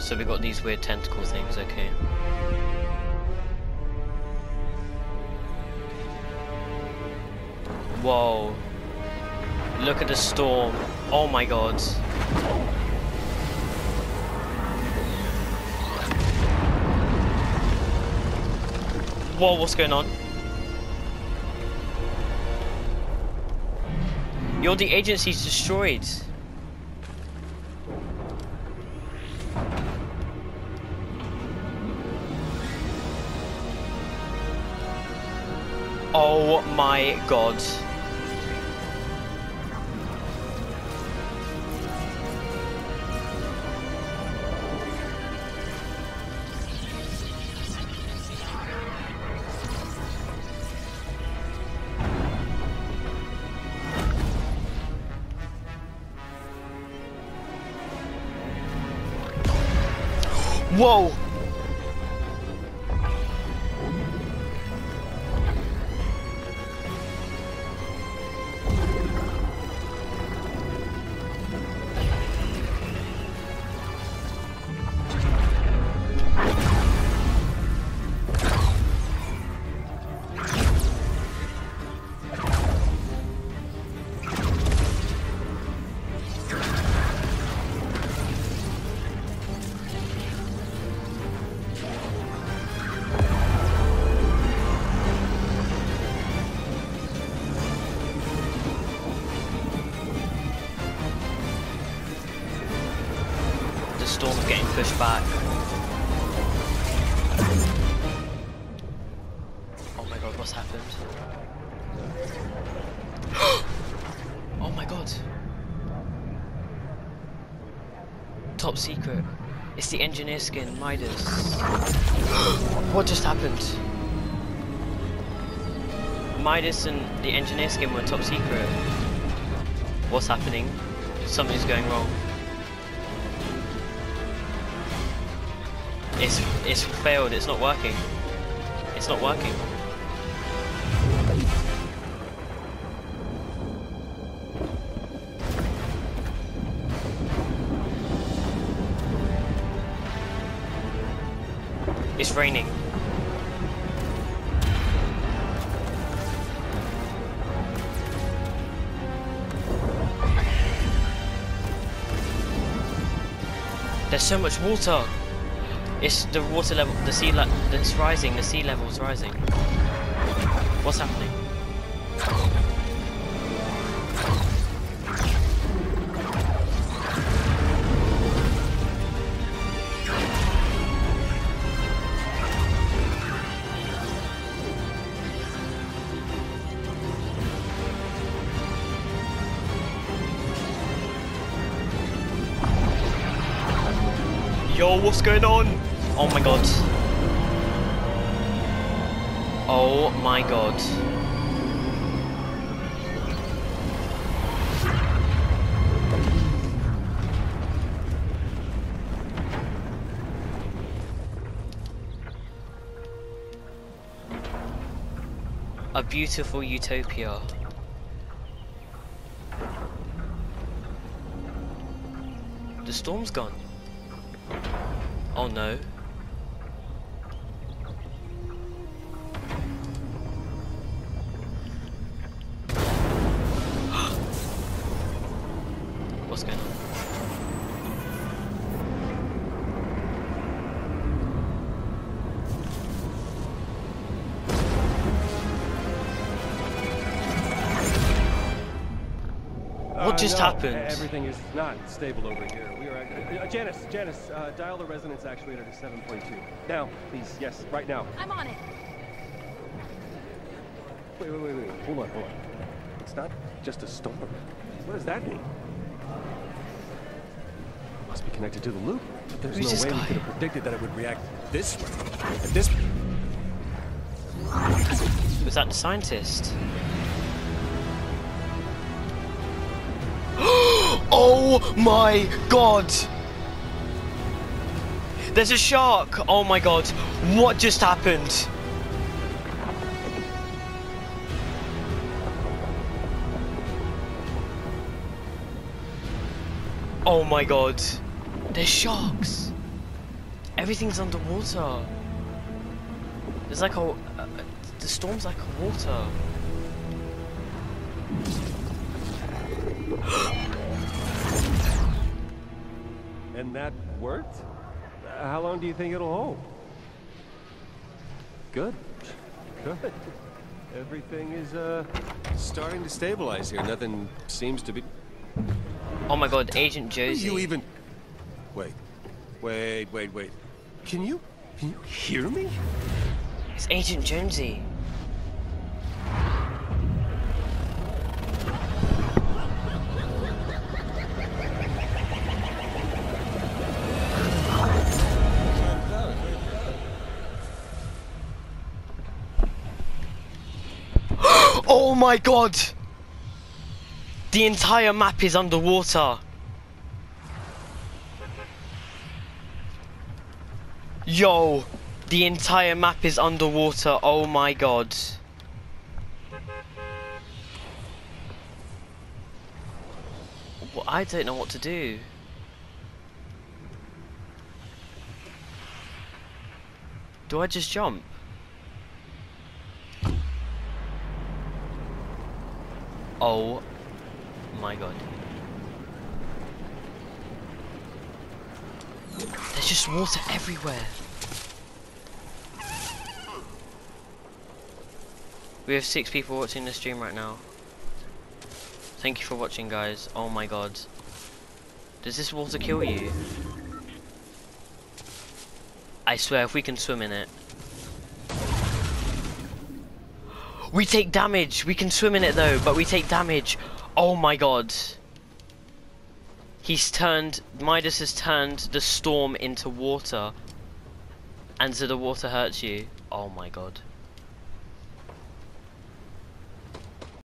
So we got these weird tentacle things, okay. Whoa. Look at the storm. Oh my god. Whoa, what's going on? Yo, the agency's destroyed. Oh my god. Whoa! The storm's getting pushed back. Oh my god, what's happened? Oh my god. Top secret. It's the engineer skin, Midas. What just happened? Midas and the engineer skin were top secret. What's happening? Something's going wrong. It's failed, it's not working. It's not working. It's raining. There's so much water. It's the water level, the sea level, it's rising, the sea level is rising. What's happening? Yo, what's going on? Oh my god. Oh my god. A beautiful utopia. The storm's gone. Oh no. What's going on? What just happened? Everything is not stable over here. We are Janice, dial the resonance actuator to 7.2. Now, please, yes, right now. I'm on it. Wait. Hold on. It's not just a storm. What does that mean? It must be connected to the loop. But there's Who's no this way guy? we could have predicted that it would react this way. At this. Was that the scientist? Oh my god! There's a shark! Oh my god, what just happened? Oh my god, there's sharks! Everything's underwater. There's like the storm's like water. And that worked? How long do you think it'll hold? Good. Good. Everything is starting to stabilize here. Nothing seems to be. Oh my god, Agent Josie. You even. Wait. Can you hear me? It's Agent Jonesy. Oh my god! The entire map is underwater. Yo, the entire map is underwater. Oh my god. Well, I don't know what to do. Do I just jump? Oh my god. There's just water everywhere. We have 6 people watching the stream right now. Thank you for watching, guys. Oh my god. Does this water kill you? I swear, if we can swim in it. We take damage! We can swim in it though, but we take damage. Oh my god. Midas has turned the storm into water. And so the water hurts you. Oh my god.